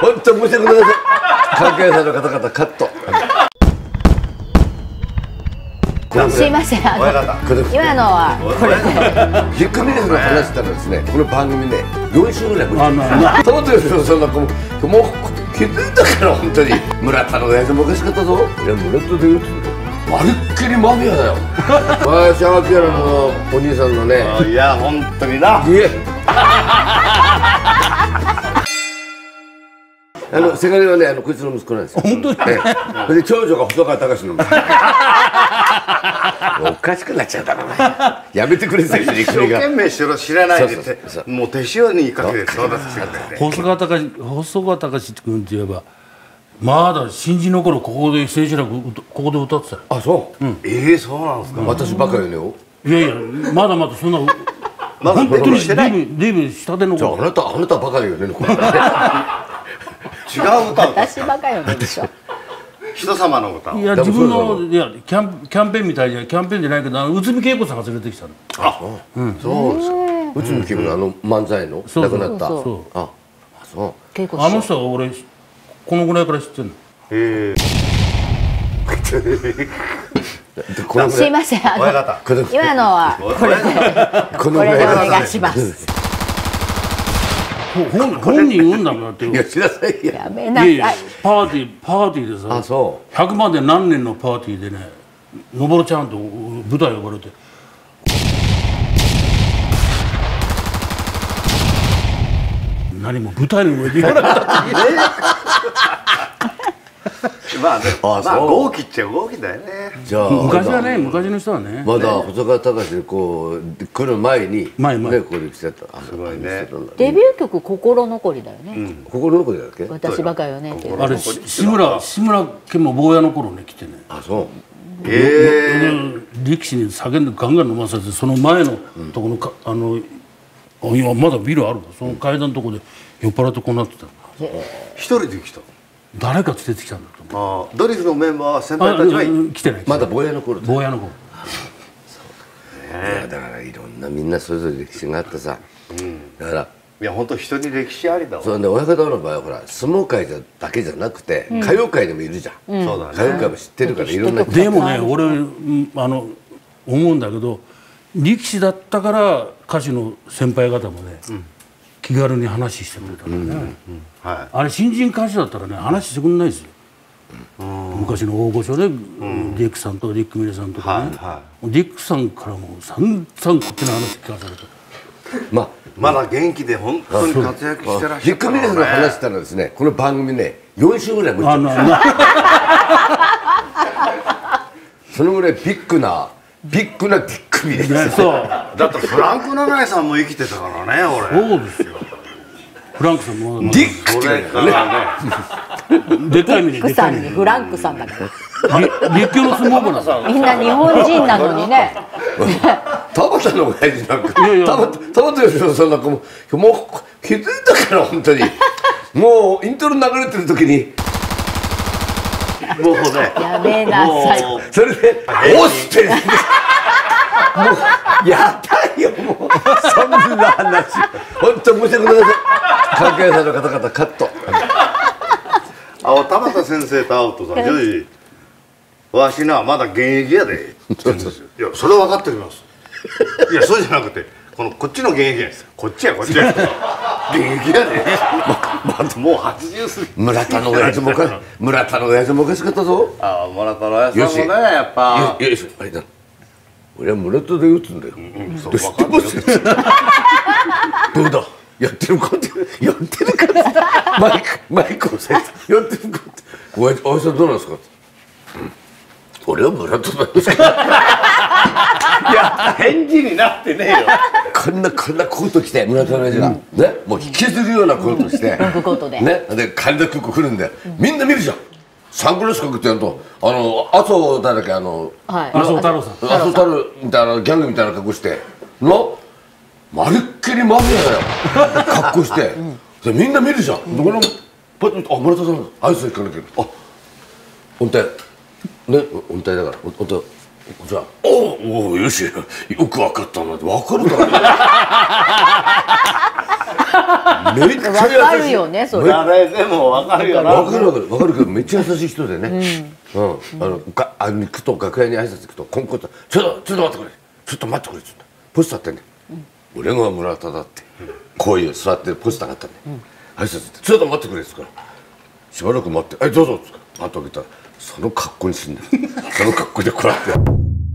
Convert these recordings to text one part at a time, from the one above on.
本当申し訳ございません。関係者の方々カット。 すいません、今のはこれでビッグミネスの話したらですね、この番組ね4週ぐらいぶりです。トマトよそんなもう気づいたから本当に村田の親父もおかしかったぞ。いや村田で言うとまるっきりマフィアだよ。シャワーキャラのお兄さんのね。 いや本当にな。 せがれはねこいつの息子なんですよ。本当に。それで長女が細川隆の息子。おかしくなっちゃうだろうな。やめてくれ先生。 一生懸命しろ知らないでってもう手塩にかけてそうだって。 細川隆君って言えばまだ新人の頃ここで千秋楽ここで歌ってたよ。 あそう。 そうなんですか。 私バカよねよ。 いやいやまだまだそんな。 まだデビューしてない。 デビューしたての頃。 あなたバカよね。 違う歌。 私バカよねでしょ。 人様の歌。 いや自分のキャンペーンみたいなキャンペーンじゃないけど内海恵子さんが連れてきたの。 あそうですか。内海恵子の漫才の亡くなった。あそう。 あの人は俺このぐらいから知ってるの。 すいません、今のはこれでお願いします。 本人言うんだもんだって。 いやしなさいやめなさい。 パーティーでさ100万で何年のパーティーでねのぼるちゃんと舞台呼ばれて何も舞台の上で言わなかった。 まあね、豪気っちゃ豪気だよね。 じゃあ昔はね、昔の人はねまだ細川隆でこう来る前にねここで来てた。 すごいね。 デビュー曲心残りだよね。 心残りだっけ。 私バカよねって。 あれ志村けんも坊やの頃ね来てね。 あそう。 力士に酒でガンガン飲ませてその前のとこの今まだビルあるのその階段のとこで酔っ払ってこうなってた。 一人で来た。 誰か連れてきたんだと思う。 ドリフのメンバーは先輩たちは来てない。 まだ坊やの頃。 坊やの頃。 いやだからいろんなみんなそれぞれ歴史があってさ。だからいや本当人に歴史ありだわ。 そうね親方の場合はほら相撲界だけじゃなくて歌謡界でもいるじゃん。 そうだね。 歌謡界も知ってるからいろんな。 でもね俺思うんだけど力士だったから歌手の先輩方もね気軽に話してくれたからね。あれ新人歌手だったらね話してくんないですよ。昔の大御所でディックさんとリック・ミレさんとかねディックさんからも散々こっちの話聞かされた。 まだ元気で本当に活躍してらっしゃる。 ビッグミネスの話したらですねこの番組ね4週ぐらいぶり。そのぐらいビッグなディックミネス。 そうだってフランク・長井さんも生きてたからね俺。 そうですよ。フランクさんもディックって言うんだよね。 でっかい目にフさんにフランクさんだから。 立教の相撲部なんだ。 みんな日本人なのにね。 田畑の親父なんか田畑よしそんな子もう気づいたから本当にもうイントロ流れてる時にもうねやめなさい。 それで「おっ!」ってもうやだよもうそんな話本当申し訳ございません。関係者の方々カット。 田畑先生と会うとさジョージわしなまだ現役やで。いやそれは分かっております。いやそうじゃなくてこっちの現役やです。こっちや現役やで。もう80過ぎ。 村田の親父もおかしかったぞ。 村田の親父さんもねやっぱ。 よしあれだ俺は村田で打つんだよ。知ってますよ。どうだやってるかマイクをさやってるかおやじさんどうなんですか。俺は村田だよ。 いや返事になってねえよ。 こんなコート着て村田の親父がねもう引きずるようなコートしてロングコートでねで羽田空港来るんでみんな見るじゃん。サングラスかけてやると麻生誰だっけ麻生太郎さん麻生太郎みたいなギャングみたいな格好してまるっきりマフィアだよ格好してみんな見るじゃん。だから村田さんアイス行かなきゃ音程ね音程だから音じゃあおおよしよく分かったなって分かるだろ。 めっちゃ優しい。 わかるよねそれ。 誰でもわかるよな。 わかるけどめっちゃ優しい人でね。行くと楽屋に挨拶行くとコンコンとちょっと待ってくれ、ちょっと待ってくれっつって、ポスターってね、俺が村田だってこういう座ってるポスターがあったんで、挨拶ってちょっと待ってくれっつから、しばらく待って、どうぞっつってパッと開けたらその格好にすんだよ。その格好でこうやって。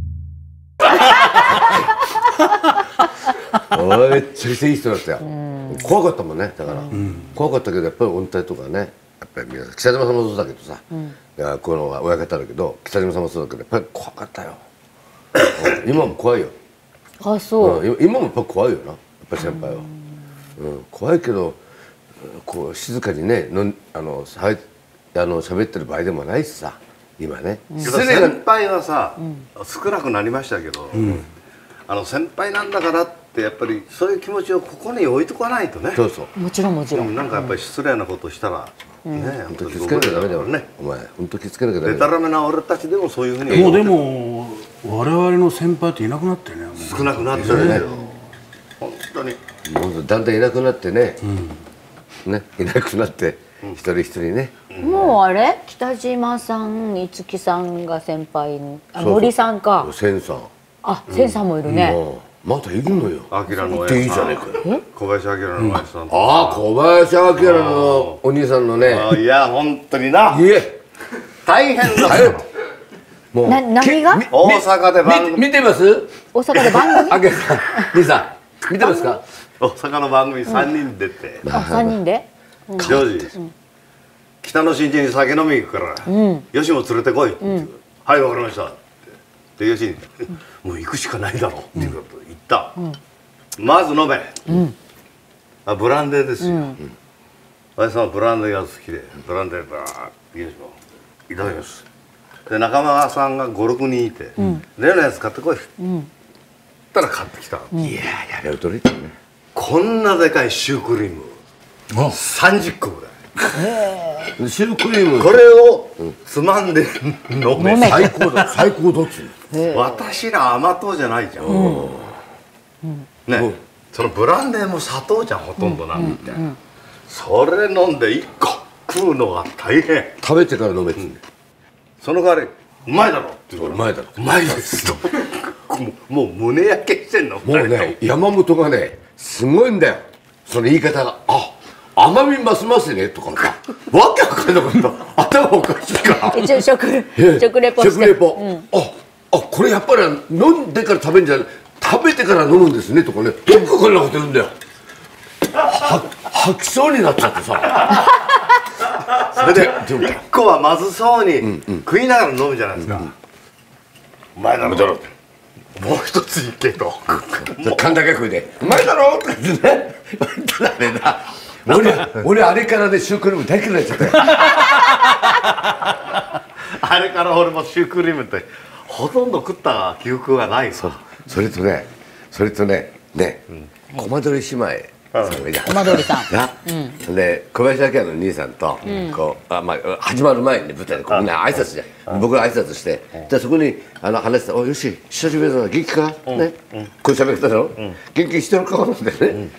めっちゃいい人だったよ。怖かったもんね、だから怖かったけど、やっぱり音体とかね、やっぱり皆さん北島さんもそうだけどさ、この親方だけど北島さんもそうだけど、やっぱり怖かったよ。今も怖いよ。 あ、そう。 今もやっぱ怖いよな、やっぱり先輩は。怖いけどこう静かにね喋ってる場合でもないしさ、今ね。 先輩はさ、少なくなりましたけど、先輩なんだからってやっぱりそういう気持ちをここに置いとかないとね。 そうそう。 もちろんもちろん。 なんかやっぱり失礼なことしたらね、 本当気付けなきゃダメだよね。お前本当気付けなきゃダメでだよ。 たらめな俺たちでもそういうふうに。 もうでも我々の先輩っていなくなってね。 少なくなってるね。本当に。 もうだんだんいなくなってね。いなくなって一人一人ね。 もうあれ北島さん、五木さんが先輩に、森さんか。 千さん。 あ、千さんもいるね。 まだいるのよ。 アキラの親いいじゃねえかよ。 小林明の親さん。 ああ、小林明のお兄さんのね。 いや本当にな。 いえ。 大変だ。 もう何が？ 大阪で番組見てます？ 大阪で番組？ あけさん、兄さん見てますか？ 大阪の番組3人出て。 あ、3人で？ ジョージ。北の新地に酒飲み行くから吉も連れてこいって言う。はいわかりましたって。で吉にもう行くしかないだろうっていうことで行った。まず飲め。ブランデーですよ。林さんはブランデーが好きでブランデーバーッよしもいただきます。で仲間さんが56人いて例のやつ買ってこい。ったら買ってきた。 いややれるとりってね。 こんなでかいシュークリーム30個ぐらい。 シュークリームこれをつまんで飲め。 最高だ、最高だっつう。 私ら甘党じゃないじゃん。ね、そのブランデーも砂糖じゃんほとんどなんて。それ飲んで1個食うのが大変。 食べてから飲めっつう。 その代わりうまいだろって言うから。 うまいだろ。 うまいですと。もう胸焼けしてんの。 もうね、山本がねすごいんだよ、その言い方が。甘み増すますねとかさ、わけわかんなかった。頭おかしいか。 一応食レポして。 食レポ。これやっぱり飲んでから食べるんじゃない、食べてから飲むんですねとかね、よくこんなこと言うんだよ。吐きそうになっちゃってさ。 それで1個はまずそうに食いながら飲むじゃないですか。うまいだろって。もう一ついけと。 甲だけ食いでうまいだろって言ってね。ダメだ。俺あれからねシュークリーム大嫌いになっちゃったよ。 あれから俺もシュークリームってほとんど食った記憶がないさ。 それとねコマ撮り姉妹さんがいた。 コマ撮りさんで小林明の兄さんとこう始まる前に舞台でこうみんな挨拶じゃん。僕が挨拶してでそこに話して「およし久しぶりだな元気か?」ねこう喋っただろ。元気してる顔なんだよね。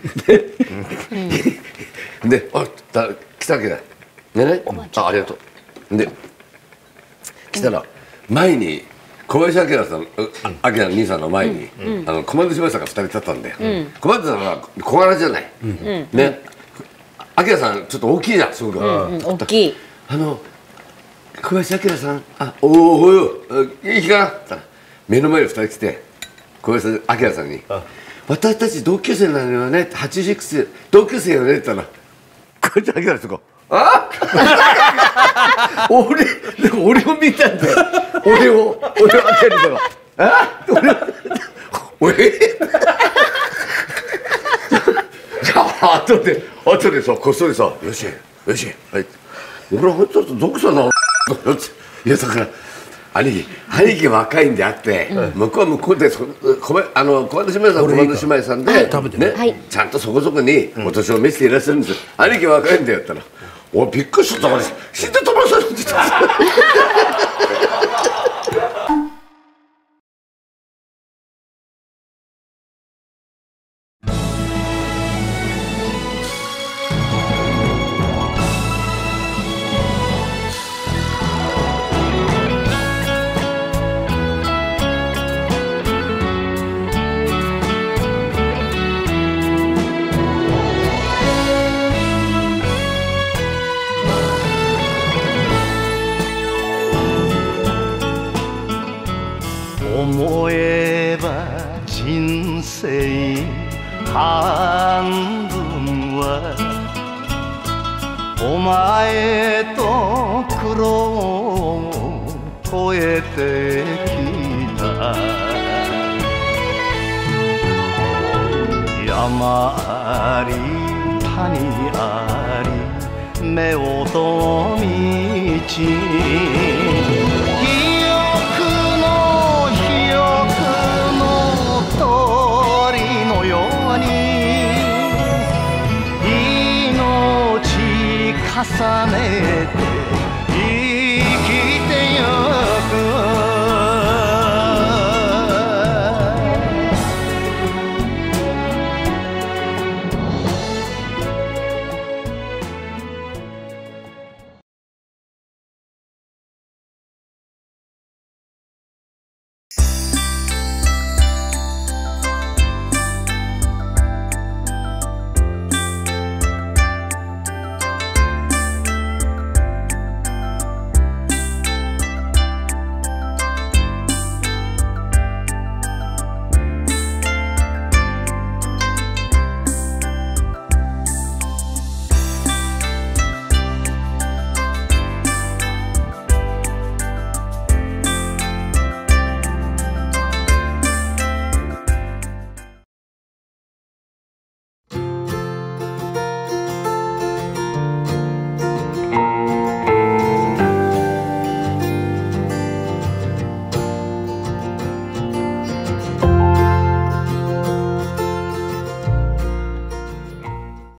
で来たわけだ。でねありがとう。で来たら前に小林明さん、明の兄さんの前に小松島さんが2人立ったんだよ。小松さんは小柄じゃないね。明さんちょっと大きいじゃんすごく。 大きい。 小林明さんおおよいい日かなって言ったら目の前に2人来て小林明さんに「私たち同級生なのよね」って86同級生よねって言ったら小林明さんとこ俺を見たんだよ。俺を明にとか俺じゃあ後でさこっそりさ「よしはい俺はちょっとどこさな」いやだから兄貴若いんであって向こうは向こうで小松島さん小松島さんでねちゃんとそこそこにお年を召していらっしゃるんですよ。兄貴若いんだよったら俺びっくりしちゃったから死んで飛ばされてた。 思えば人生半分はお前と苦労を越えてきた山あり谷あり夫婦道記憶の鳥のように命重ねて